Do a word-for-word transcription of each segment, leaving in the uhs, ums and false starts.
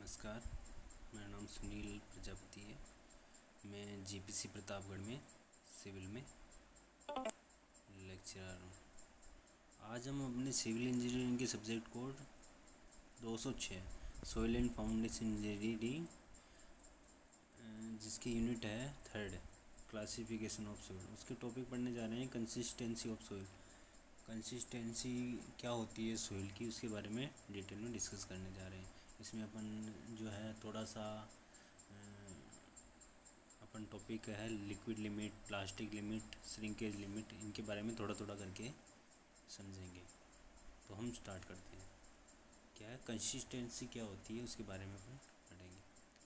नमस्कार, मेरा नाम सुनील प्रजापति है। मैं जीपीसी प्रतापगढ़ में सिविल में लेक्चरर हूँ। आज हम अपने सिविल इंजीनियरिंग के सब्जेक्ट कोड दो सौ छः सोइल एंड फाउंडेशन इंजीनियरिंग, जिसकी यूनिट है थर्ड क्लासिफिकेशन ऑफ सोइल, उसके टॉपिक पढ़ने जा रहे हैं कंसिस्टेंसी ऑफ सोइल। कंसिस्टेंसी क्या होती है सोइल की, उसके बारे में डिटेल में डिस्कस करने जा रहे हैं। इसमें अपन जो है थोड़ा सा अपन टॉपिक है liquid limit, plastic limit, shrinkage limit, इनके बारे में थोड़ा थोड़ा करके समझेंगे। तो हम स्टार्ट करते हैं। क्या है कंसिस्टेंसी, क्या होती है, उसके बारे में अपन पढ़ेंगे।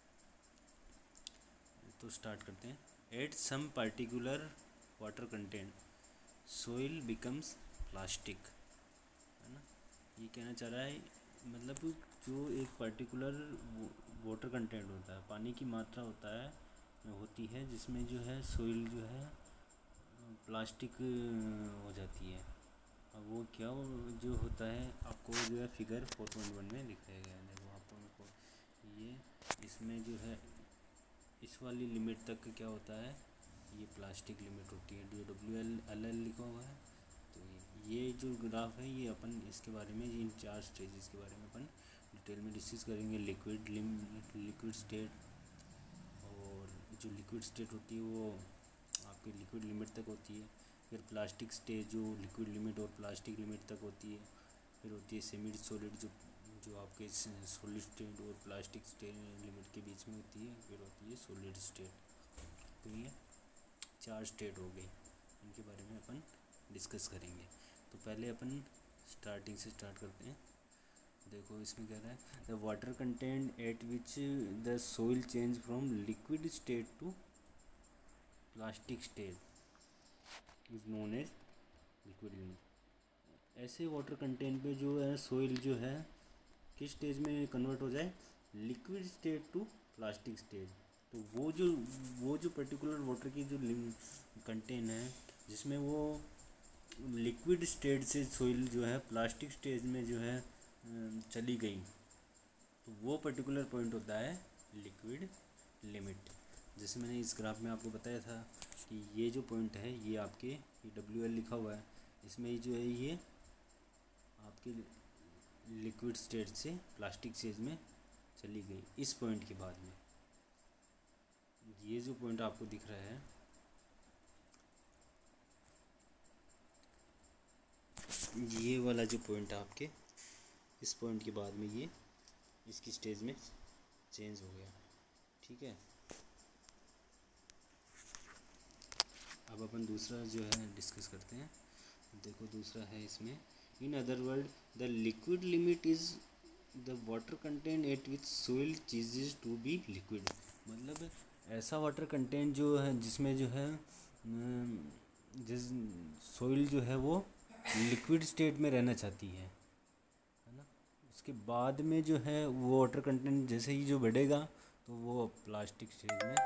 तो स्टार्ट करते हैं। At some particular water content soil becomes plastic, है ना। ये कहना चाह रहा है मतलब जो एक पर्टिकुलर वाटर कंटेंट होता है, पानी की मात्रा होता है होती है जिसमें जो है सोइल जो है प्लास्टिक हो जाती है। अब वो क्या जो होता है आपको जो है फिगर फोर पॉइंट वन में दिखाया गया है। देखो आपको ये इसमें जो है इस वाली लिमिट तक क्या होता है, ये प्लास्टिक लिमिट होती है, जो डब्ल्यू एल एल एल लिखा हुआ है। तो ये ये जो ग्राफ है ये अपन इसके बारे में, इन चार स्टेजेस के बारे में अपन डिटेल में डिस्कस करेंगे। लिक्विड लिक्विड स्टेट, और जो लिक्विड स्टेट होती है वो आपकी लिक्विड लिमिट तक होती है। फिर प्लास्टिक स्टेज जो लिक्विड लिमिट और प्लास्टिक लिमिट तक होती है। फिर होती है सेमी सॉलिड जो जो आपके सॉलिड स्टेट और प्लास्टिक स्टेट लिमिट के बीच में होती है। फिर होती है सॉलिड स्टेट। तो ये चार स्टेट हो गई, इनके बारे में अपन डिस्कस करेंगे। तो पहले अपन स्टार्टिंग से स्टार्ट करते हैं। देखो इसमें कह रहा है the water content at which the soil change from liquid state to plastic state is known as liquid limit. ऐसे वाटर कंटेंट पे जो है सोइल जो है किस स्टेज में कन्वर्ट हो जाए, liquid state to plastic stage. तो वो जो वो जो पर्टिकुलर वाटर की जो कंटेंट है जिसमें वो लिक्विड स्टेट से सोइल जो है प्लास्टिक स्टेज में जो है चली गई, तो वो पर्टिकुलर पॉइंट होता है लिक्विड लिमिट। जैसे मैंने इस ग्राफ में आपको बताया था कि ये जो पॉइंट है ये आपके ये डब्ल्यू एल लिखा हुआ है, इसमें जो है ये आपके लिक्विड स्टेट से प्लास्टिक स्टेज में चली गई। इस पॉइंट के बाद में ये जो पॉइंट आपको दिख रहा है ये वाला जो पॉइंट है आपके, इस पॉइंट के बाद में ये इसकी स्टेज में चेंज हो गया। ठीक है, अब अपन दूसरा जो है डिस्कस करते हैं। देखो दूसरा है इसमें, in other word the liquid limit is the water content at which soil ceases to be liquid. मतलब ऐसा वाटर कंटेंट जो है जिसमें जो है जिस सोइल जो है वो लिक्विड स्टेट में रहना चाहती है, है ना। उसके बाद में जो है वो वाटर कंटेंट जैसे ही जो बढ़ेगा तो वो प्लास्टिक स्टेज में,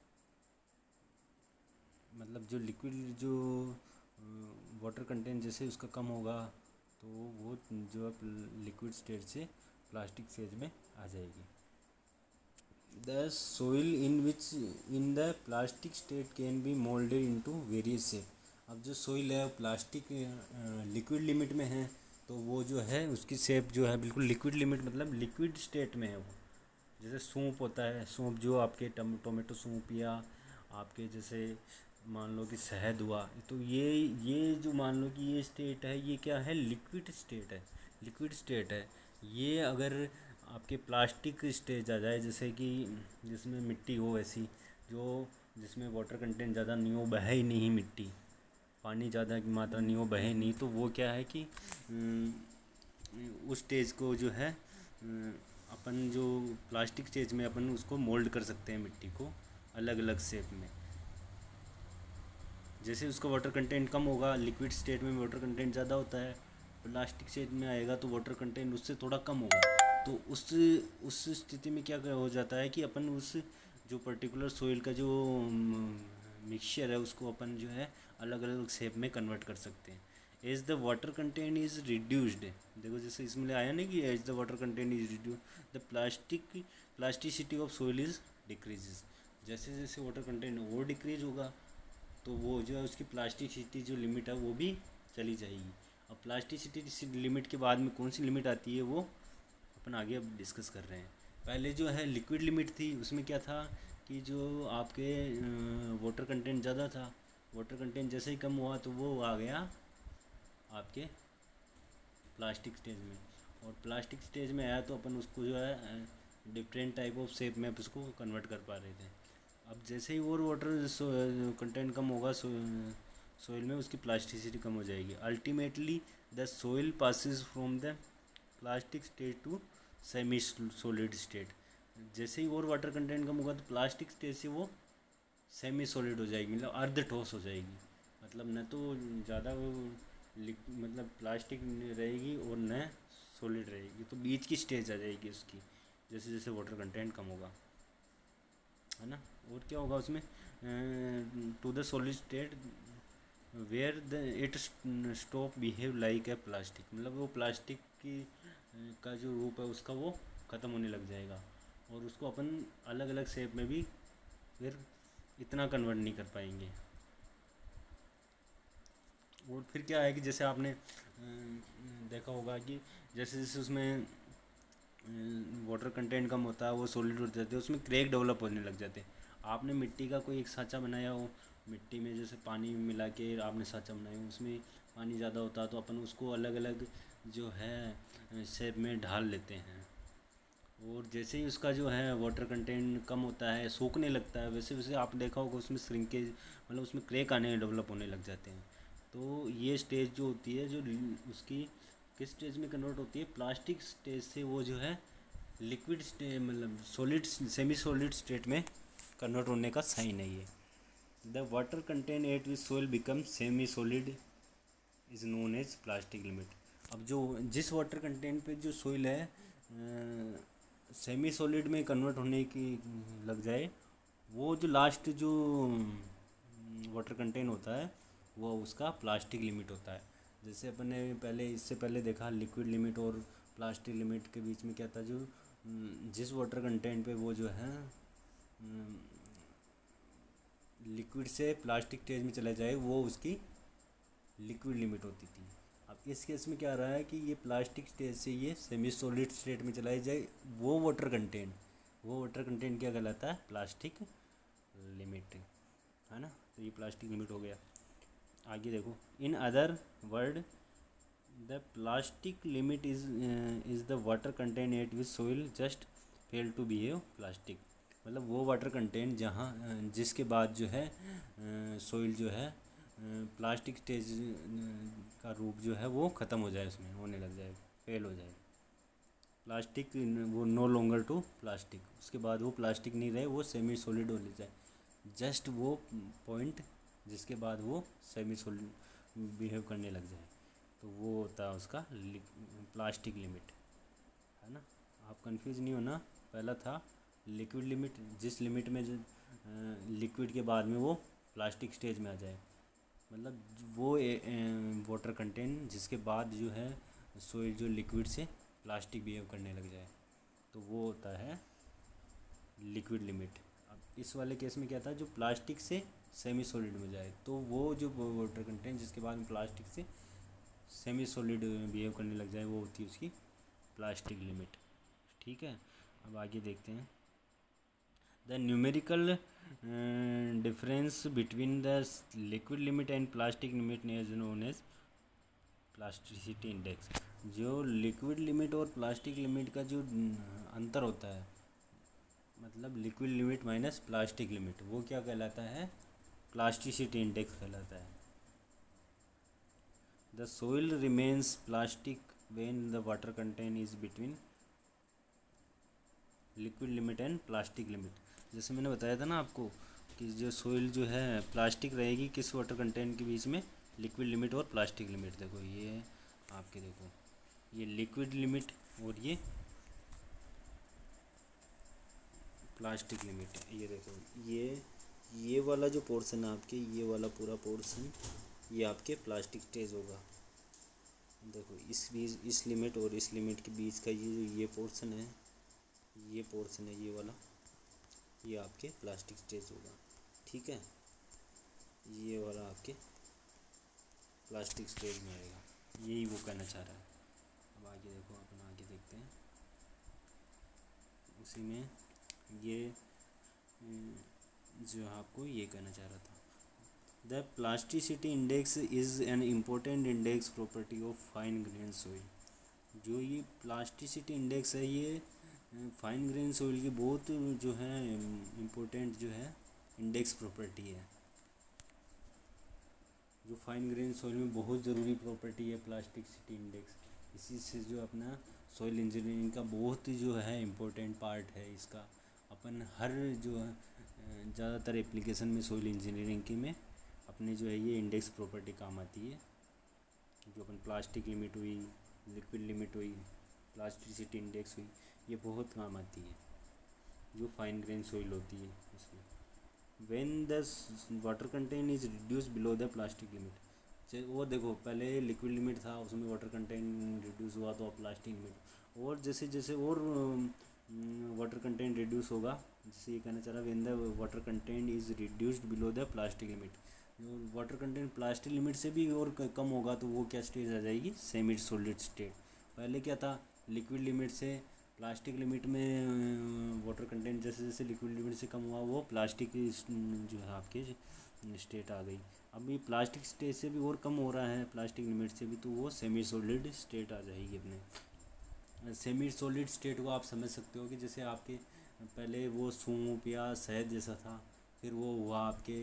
मतलब जो लिक्विड जो वाटर कंटेंट जैसे उसका कम होगा तो वो जो लिक्विड स्टेट से प्लास्टिक स्टेज में आ जाएगी। The soil in which in the plastic state can be moulded into various shape. अब जो सोइल है प्लास्टिक लिक्विड लिमिट में है तो वो जो है उसकी शेप जो है बिल्कुल लिक्विड लिमिट, मतलब लिक्विड स्टेट में है वो। जैसे सूप होता है, सूप जो आपके टोमेटो सूप या आपके जैसे मान लो कि शहद हुआ, तो ये ये जो मान लो कि ये स्टेट है ये क्या है, लिक्विड स्टेट है, लिक्विड स्टेट है। ये अगर आपके प्लास्टिक स्टेज आ जाए, जैसे कि जिसमें मिट्टी हो ऐसी, जो जिसमें वाटर कंटेंट ज़्यादा नहीं हो, बहे ही नहीं मिट्टी, पानी ज़्यादा की मात्रा नहीं हो, बहे नहीं, तो वो क्या है कि उस स्टेज को जो है अपन जो प्लास्टिक स्टेज में अपन उसको मोल्ड कर सकते हैं मिट्टी को अलग अलग शेप में। जैसे उसका वाटर कंटेंट कम होगा, लिक्विड स्टेट में वाटर कंटेंट ज़्यादा होता है, प्लास्टिक स्टेज में आएगा तो वाटर कंटेंट उससे थोड़ा कम होगा। तो उस उस स्थिति में क्या हो जाता है कि अपन उस जो पर्टिकुलर सोइल का जो मिक्सचर है उसको अपन जो है अलग अलग शेप में कन्वर्ट कर सकते हैं। As the water content is reduced, देखो जैसे इसमें आया ना कि as the water content is reduce the plastic plasticity of soil is decreases, जैसे जैसे वाटर कंटेंट वो डिक्रीज होगा तो वो जो है उसकी प्लास्टिसिटी जो लिमिट है वो भी चली जाएगी। अब प्लास्टिसिटी लिमिट के बाद में कौन सी लिमिट आती है वो अपन आगे अब डिस्कस कर रहे हैं। पहले जो है लिक्विड लिमिट थी, उसमें क्या था कि जो आपके वाटर कंटेंट ज़्यादा था, वाटर कंटेंट जैसे ही कम हुआ तो वो आ गया आपके प्लास्टिक स्टेज में, और प्लास्टिक स्टेज में आया तो अपन उसको जो है डिफरेंट टाइप ऑफ शेप में उसको कन्वर्ट कर पा रहे थे। अब जैसे ही और वाटर कंटेंट कम होगा सोइल में, उसकी प्लास्टिसिटी कम हो जाएगी। Ultimately the soil passes from the plastic state to semi solid state, जैसे ही और वाटर कंटेंट कम होगा तो प्लास्टिक स्टेज से वो सेमी सॉलिड हो जाएगी, मतलब अर्ध ठोस हो जाएगी, मतलब न तो ज़्यादा वो मतलब प्लास्टिक रहेगी और न सॉलिड रहेगी, तो बीच की स्टेज आ जाएगी उसकी, जैसे जैसे वाटर कंटेंट कम होगा, है ना। और क्या होगा उसमें, to the solid state where the it stop behave like a plastic, मतलब वो प्लास्टिक की का जो रूप है उसका वो ख़त्म होने लग जाएगा, और उसको अपन अलग अलग शेप में भी फिर इतना कन्वर्ट नहीं कर पाएंगे। और फिर क्या है कि जैसे आपने देखा होगा कि जैसे जैसे उसमें वाटर कंटेंट कम होता है वो सॉलिड हो जाते हैं, उसमें क्रैक डेवलप होने लग जाते हैं। आपने मिट्टी का कोई एक साँचा बनाया हो, मिट्टी में जैसे पानी मिला के आपने साँचा बनाया हो, उसमें पानी ज़्यादा होता है तो अपन उसको अलग अलग जो है शेप में ढाल लेते हैं, और जैसे ही उसका जो है वाटर कंटेंट कम होता है सूखने लगता है, वैसे वैसे आप देखा होगा उसमें श्रिंकेज मतलब उसमें क्रैक आने डेवलप होने लग जाते हैं। तो ये स्टेज जो होती है जो उसकी किस स्टेज में कन्वर्ट होती है, प्लास्टिक स्टेज से वो जो है लिक्विड स्टेज मतलब सॉलिड सेमी सॉलिड स्टेट में कन्वर्ट होने का साइन है ये। The water content at which soil become semi solid is known as plastic limit. अब जो जिस वाटर कंटेंट पे जो सोइल है सेमी सॉलिड में कन्वर्ट होने की लग जाए, वो जो लास्ट जो वाटर कंटेंट होता है वो उसका प्लास्टिक लिमिट होता है। जैसे अपन ने पहले इससे पहले देखा लिक्विड लिमिट और प्लास्टिक लिमिट के बीच में क्या था, जो जिस वाटर कंटेंट पे वो जो है लिक्विड से प्लास्टिक स्टेज में चला जाए वो उसकी लिक्विड लिमिट होती थी। अब इस केस में क्या आ रहा है कि ये प्लास्टिक स्टेज से ये सेमी सॉलिड स्टेट में चलाई जाए, वो वाटर कंटेंट वो वाटर कंटेंट क्या कहलाता है, प्लास्टिक लिमिट, है ना। तो ये प्लास्टिक लिमिट हो गया। आगे देखो, in other word the plastic limit is is the water content at which soil just fail to behave plastic, मतलब वो वाटर कंटेंट जहाँ जिसके बाद जो है सोइल जो है प्लास्टिक स्टेज का रूप जो है वो ख़त्म हो जाए, उसमें होने लग जाए, फेल हो जाए, प्लास्टिक वो नो लॉन्गर टू प्लास्टिक, उसके बाद वो प्लास्टिक नहीं रहे, वो सेमी सॉलिड हो जाए, जस्ट वो पॉइंट जिसके बाद वो सेमी सॉलिड बिहेव करने लग जाए, तो वो होता है उसका प्लास्टिक लिमिट, है ना। आप कंफ्यूज नहीं होना, पहला था लिक्विड लिमिट, जिस लिमिट में जो लिक्विड के बाद में वो प्लास्टिक स्टेज में आ जाए, मतलब वो वाटर कंटेंट जिसके बाद जो है सोइल जो लिक्विड से प्लास्टिक बिहेव करने लग जाए, तो वो होता है लिक्विड लिमिट। अब इस वाले केस में क्या था, जो प्लास्टिक से सेमी सॉलिड में जाए, तो वो जो वाटर कंटेंट जिसके बाद में प्लास्टिक से सेमी सॉलिड बिहेव करने लग जाए वो होती है उसकी प्लास्टिक लिमिट, ठीक है। अब आगे देखते हैं, the numerical difference between the liquid limit and plastic limit is known as plasticity index. जो लिक्विड लिमिट और प्लास्टिक लिमिट का जो अंतर होता है, मतलब liquid limit minus plastic limit, वो क्या कहलाता है, प्लास्टिसिटी इंडेक्स कहलाता है। The soil remains plastic when the water content is between liquid limit and plastic limit. जैसे मैंने बताया था ना आपको कि जो सोइल जो है प्लास्टिक रहेगी किस वाटर कंटेंट के बीच में, लिक्विड लिमिट और प्लास्टिक लिमिट। देखो ये आपके देखो ये लिक्विड लिमिट और ये प्लास्टिक लिमिट है। ये देखो ये ये वाला जो पोर्शन है आपके, ये वाला पूरा पोर्शन ये आपके प्लास्टिक स्टेज होगा, देखो इस बीच इस लिमिट और इस लिमिट के बीच का ये जो ये पोर्शन है, ये पोर्शन है ये वाला, ये आपके प्लास्टिक स्टेज होगा, ठीक है। ये वाला आपके प्लास्टिक स्टेज में आएगा, यही वो कहना चाह रहा है। अब आगे देखो, अपन आगे देखते हैं उसी में, ये जो आपको ये कहना चाह रहा था, the plasticity index is an important index property of fine grain soil. जो ये प्लास्टिसिटी इंडेक्स है, ये फाइन ग्रेन सोइल की बहुत जो है इम्पोर्टेंट जो है इंडेक्स प्रॉपर्टी है। जो फाइन ग्रेन सॉइल में बहुत ज़रूरी प्रॉपर्टी है प्लास्टिसिटी इंडेक्स। इसी से जो अपना सॉइल इंजीनियरिंग का बहुत ही जो है इम्पोर्टेंट पार्ट है इसका। अपन हर जो है ज़्यादातर एप्लीकेशन में सॉइल इंजीनियरिंग की में अपने जो है ये इंडेक्स प्रॉपर्टी काम आती है। जो अपन प्लास्टिक लिमिट हुई, लिक्विड लिमिट हुई, प्लास्टिसिटी इंडेक्स हुई, ये बहुत काम आती है जो फाइन ग्रेन सॉइल होती है उसमें। When the water content is reduce below the plastic limit, वो देखो पहले लिक्विड लिमिट था, उसमें वाटर कंटेंट रिड्यूस हुआ तो प्लास्टिक लिमिट, और जैसे जैसे और वाटर कंटेंट रिड्यूस होगा, जैसे ये कहना चाह रहा है when the water content is reduced below the plastic limit, जो वाटर कंटेंट प्लास्टिक लिमिट से भी और कम होगा तो वो क्या स्टेज आ जाएगी, सेमी सॉलिड स्टेट। पहले क्या था, लिक्विड लिमिट से प्लास्टिक लिमिट में वाटर कंटेंट जैसे जैसे लिक्विड लिमिट से कम हुआ वो प्लास्टिक जो है आपके स्टेट आ गई। अभी प्लास्टिक स्टेट से भी और कम हो रहा है प्लास्टिक लिमिट से भी, तो वो सेमी सॉलिड स्टेट आ जाएगी अपने। सेमी सॉलिड स्टेट को आप समझ सकते हो कि जैसे आपके पहले वो सूप या शहद जैसा था, फिर वो हुआ आपके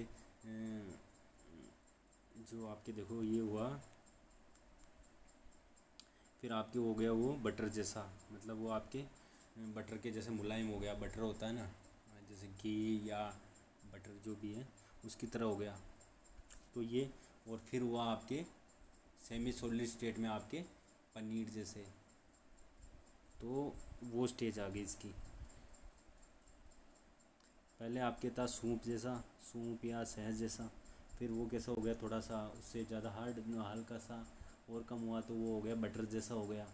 जो आपके देखो ये हुआ, फिर आपके हो गया वो बटर जैसा, मतलब वो आपके बटर के जैसे मुलायम हो गया, बटर होता है ना जैसे घी या बटर जो भी है उसकी तरह हो गया। तो ये और फिर हुआ आपके सेमी सॉलिड स्टेट में आपके पनीर जैसे, तो वो स्टेज आ गई इसकी। पहले आपके था सूप जैसा, सूप या शहद जैसा, फिर वो कैसा हो गया थोड़ा सा उससे ज़्यादा हार्ड, हल्का सा और कम हुआ तो वो हो गया बटर जैसा हो गया,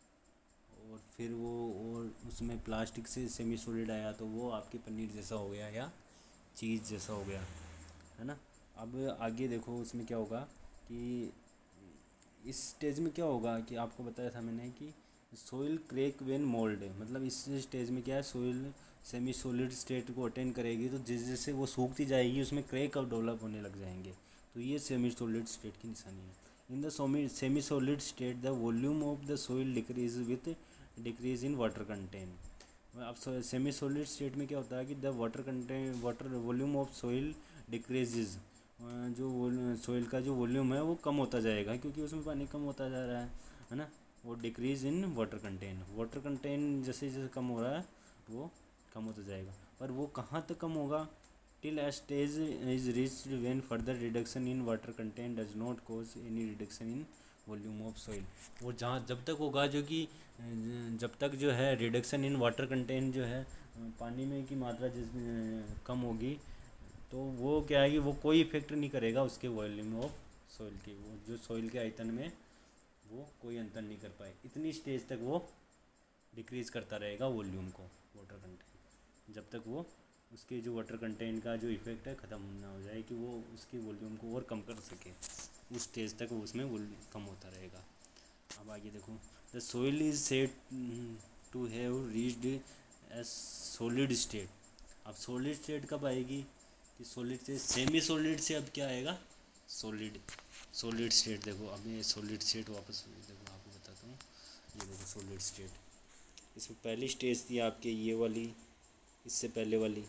और फिर वो और उसमें प्लास्टिक से सेमी सॉलिड आया तो वो आपके पनीर जैसा हो गया या चीज़ जैसा हो गया, है ना। अब आगे देखो उसमें क्या होगा कि इस स्टेज में क्या होगा कि आपको बताया था मैंने कि सोइल क्रैक वेन मोल्ड, मतलब इस स्टेज में क्या है, सोइल सेमी सॉलिड स्टेट को अटेंड करेगी तो जैसे जैसे वो सूखती जाएगी उसमें क्रैक अब डेवलप होने लग जाएंगे, तो ये सेमी सॉलिड स्टेट की निशानी है। In the semi solid state the volume of the soil decrease with decrease in water content. अब सेमी सॉलिड स्टेट में क्या होता है कि the water content water volume of soil decreases, जो सोइल का जो वॉल्यूम है वो कम होता जाएगा क्योंकि उसमें पानी कम होता जा रहा है है ना। वो decrease in water content, water content जैसे जैसे कम हो रहा है वो कम होता जाएगा, पर वो कहाँ तक कम होगा, till a stage is reached when further reduction in water content does not cause any reduction in volume of soil। वो जहाँ जब तक होगा जो कि जब तक जो है रिडक्शन इन वाटर कंटेंट जो है पानी में की मात्रा जिस कम होगी तो वो क्या है कि वो कोई इफेक्ट नहीं करेगा उसके वॉल्यूम ऑफ सॉइल की, वो जो सॉइल के आयतन में वो कोई अंतर नहीं कर पाए, इतनी स्टेज तक वो डिक्रीज करता रहेगा वॉल्यूम को वाटर कंटेंट, जब तक वो उसके जो वाटर कंटेंट का जो इफेक्ट है ख़त्म ना हो जाए कि वो उसकी वॉल्यूम को और कम कर सके, उस स्टेज तक वो उसमें कम होता रहेगा। अब आगे देखो, the soil is said to have reached a solid state. अब सॉलिड स्टेट कब आएगी कि सॉलिड से सेमी सॉलिड से अब क्या आएगा, सॉलिड सॉलिड स्टेट। देखो अब ये सॉलिड स्टेट वापस देखो आपको बताता हूँ, ये देखो सॉलिड स्टेट, इसमें पहली स्टेज थी आपके ये वाली, इससे पहले वाली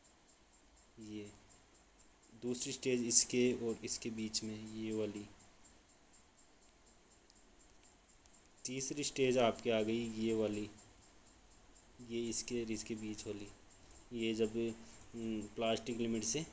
ये, दूसरी स्टेज इसके और इसके बीच में ये वाली, तीसरी स्टेज आपके आ गई ये वाली, ये इसके और इसके बीच वाली, ये जब प्लास्टिक लिमिट से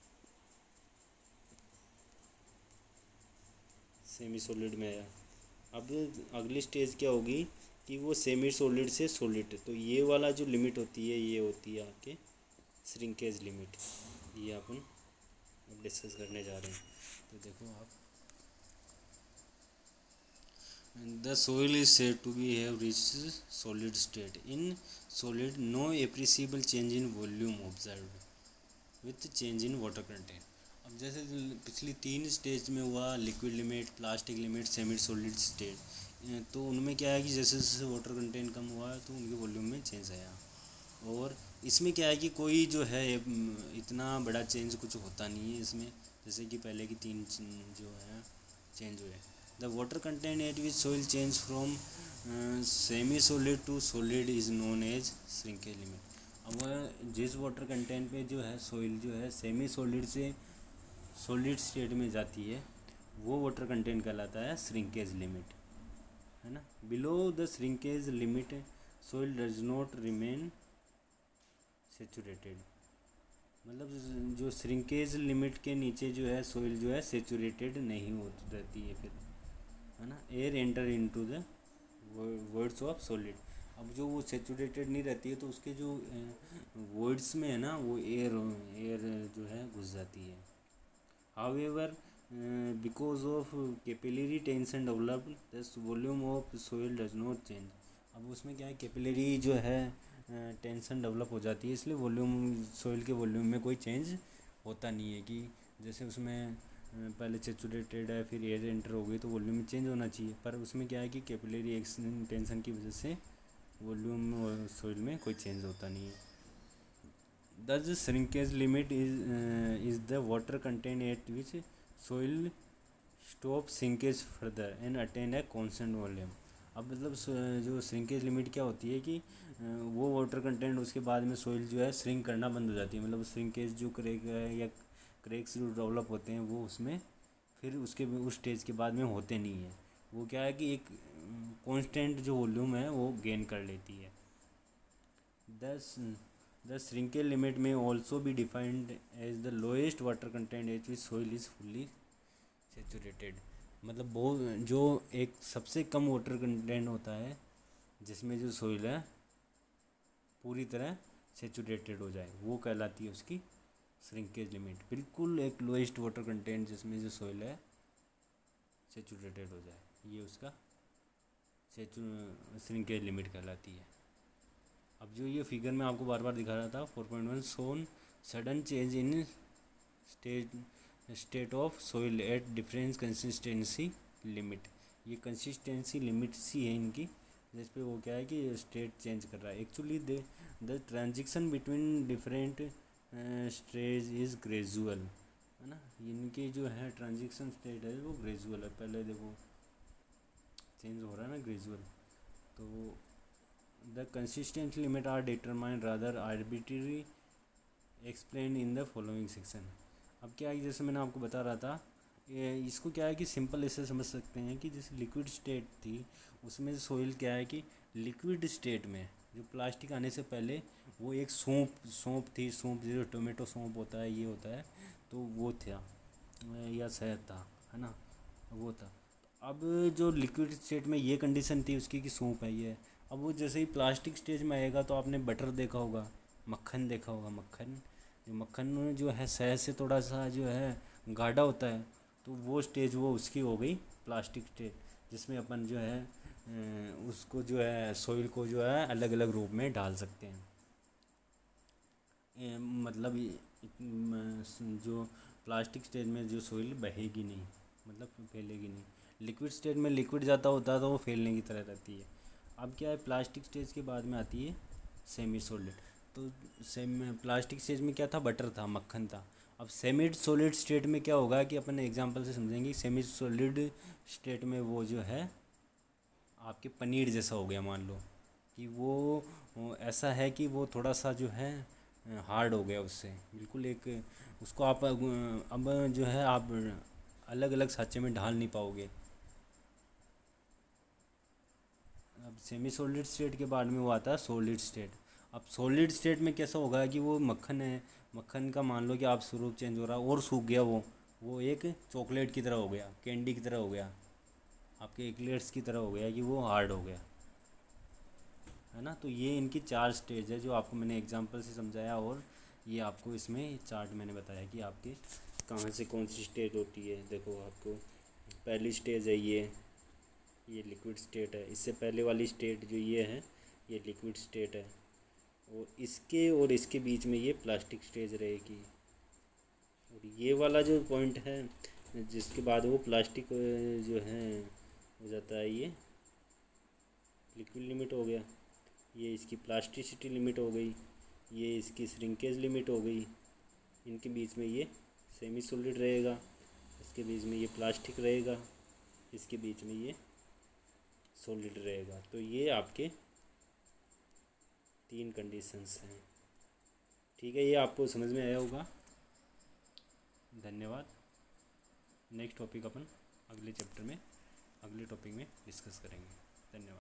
सेमी सॉलिड में आया। अब अगली स्टेज क्या होगी कि वो सेमी सॉलिड से सॉलिड, तो ये वाला जो लिमिट होती है ये होती है आपके श्रिंकेज लिमिट, ये अपन अब डिस्कस करने जा रहे हैं। तो देखो आप The soil is said to be have reached solid state. In solid, no appreciable change in volume observed with change in water content. अब जैसे पिछली तीन स्टेज में हुआ, liquid limit, plastic limit, semi solid state, तो उनमें क्या है कि जैसे जैसे वाटर कंटेंट कम हुआ तो उनके वॉल्यूम में चेंज आया। और इसमें क्या है कि कोई जो है इतना बड़ा चेंज कुछ होता नहीं है इसमें, जैसे कि पहले की तीन जो है चेंज हुए। The water content at which soil change from semi solid to solid is known as shrinkage limit. अब जिस वाटर कंटेंट पे जो है सोइल जो है सेमी सॉलिड से सॉलिड स्टेट में जाती है वो वाटर कंटेंट कहलाता है श्रिंकेज लिमिट, है ना। Below the shrinkage limit soil does not remain saturated. मतलब जो श्रिंकेज लिमिट के नीचे जो है सोइल जो है सेचुरेटेड नहीं होती रहती है फिर, है ना। Air enter into the voids of solid. अब जो वो सेचुरेटेड नहीं रहती है तो उसके जो वर्ड्स में है ना वो एयर एयर जो है घुस जाती है। However because of capillary tension developed thus volume of soil does not change. अब उसमें क्या है, कैपिलरी जो है टेंशन डेवलप हो जाती है, इसलिए वॉल्यूम सोइल के वॉल्यूम में कोई चेंज होता नहीं है। कि जैसे उसमें पहले सेचुरेटेड है फिर एयर एंटर हो गई तो वॉल्यूम में चेंज होना चाहिए, पर उसमें क्या है कि कैपिलरी टेंशन की वजह से वॉल्यूम और सोइल में कोई चेंज होता नहीं है। Thus shrinkage limit is uh, is the water content at which soil stop shrinkage further and attain a constant volume। अब मतलब जो श्रिंकेज लिमिट क्या होती है कि वो वाटर कंटेंट उसके बाद में सोइल जो है श्रिंक करना बंद हो जाती है। मतलब श्रिंकेज जो क्रेक है या क्रेक्स जो डेवलप होते हैं वो उसमें फिर उसके उस स्टेज के बाद में होते नहीं है। वो क्या है कि एक कांस्टेंट जो वॉल्यूम है वो गेन कर लेती है। दस The shrinkage limit may also be defined as the lowest water content at which soil is fully saturated। मतलब वो जो एक सबसे कम वाटर कंटेंट होता है जिसमें जो सोइल है पूरी तरह सेचुरेटेड हो जाए वो कहलाती है उसकी श्रिंकेज लिमिट। बिल्कुल एक लोएस्ट वाटर कंटेंट जिसमें जो सोइल है सेचुरेटेड हो जाए, ये उसका श्रिंकेज लिमिट कहलाती है। अब जो ये फिगर में आपको बार बार दिखा रहा था four point one soon sudden change in state state of soil at difference consistency limit. ये कंसिस्टेंसी लिमिट सी है इनकी जिस पे वो क्या है कि स्टेट चेंज कर रहा है। Actually the the transition between different stage is gradual, है ना। इनके जो है ट्रांजिशन स्टेट है वो ग्रेजुअल है। पहले देखो चेंज हो रहा है ना ग्रेजुअल। तो The consistent limit are determined rather arbitrarily explained in the following section। अब क्या है जैसे मैंने आपको बता रहा था, ये इसको क्या है कि सिंपल ऐसे समझ सकते हैं कि जैसे लिक्विड स्टेट थी उसमें सोइल क्या है कि लिक्विड स्टेट में जो प्लास्टिक आने से पहले वो एक सौंप सौंप थी। सौंप जो टोमेटो सौंप होता है ये होता है तो वो था या शहद था, है ना, वो था। अब जो लिक्विड स्टेट में ये कंडीशन थी उसकी कि सौंप है ये। अब वो जैसे ही प्लास्टिक स्टेज में आएगा तो आपने बटर देखा होगा, मक्खन देखा होगा। मक्खन जो मक्खन जो है शहद से थोड़ा सा जो है गाढ़ा होता है, तो वो स्टेज वो उसकी हो गई प्लास्टिक स्टेज, जिसमें अपन जो है उसको जो है सोइल को जो है अलग अलग रूप में डाल सकते हैं। मतलब जो प्लास्टिक स्टेज में जो सोइल बहेगी नहीं, मतलब फैलेगी नहीं। लिक्विड स्टेज में लिक्विड ज़्यादा होता है तो वो फैलने की तरह रहती है। अब क्या है प्लास्टिक स्टेज के बाद में आती है सेमी सॉलिड। तो सेम प्लास्टिक स्टेज में क्या था, बटर था, मक्खन था। अब सेमी सॉलिड स्टेट में क्या होगा कि अपन एग्जांपल से समझेंगे। सेमी सॉलिड स्टेट में वो जो है आपके पनीर जैसा हो गया। मान लो कि वो ऐसा है कि वो थोड़ा सा जो है हार्ड हो गया उससे बिल्कुल। एक उसको आप अब जो है आप अलग अलग साँचे में ढाल नहीं पाओगे। अब सेमी सॉलिड स्टेट के बाद में वो आता है सॉलिड स्टेट। अब सॉलिड स्टेट में कैसा होगा कि वो मक्खन है, मक्खन का मान लो कि आप स्वरूप चेंज हो रहा और सूख गया वो वो एक चॉकलेट की तरह हो गया, कैंडी की तरह हो गया, आपके एक्लेयर्स की तरह हो गया कि वो हार्ड हो गया, है ना। तो ये इनकी चार स्टेज है जो आपको मैंने एग्जांपल से समझाया, और ये आपको इसमें चार्ट मैंने बताया कि आपके कहाँ से कौन सी स्टेज होती है। देखो आपको पहली स्टेज है ये, ये लिक्विड स्टेट है। इससे पहले वाली स्टेट जो ये है ये लिक्विड स्टेट है, और इसके और इसके बीच में ये प्लास्टिक स्टेज रहेगी। और ये वाला जो पॉइंट है जिसके बाद वो प्लास्टिक जो है हो जाता है, ये लिक्विड लिमिट हो गया, ये इसकी प्लास्टिसिटी लिमिट हो गई, ये इसकी श्रिंकेज लिमिट हो गई। इनके बीच में ये सेमी सॉलिड रहेगा, इसके बीच में ये प्लास्टिक रहेगा, इसके बीच में ये सॉलिड रहेगा। तो ये आपके तीन कंडीशंस हैं। ठीक है, ये आपको समझ में आया होगा। धन्यवाद। नेक्स्ट टॉपिक अपन अगले चैप्टर में, अगले टॉपिक में डिस्कस करेंगे। धन्यवाद।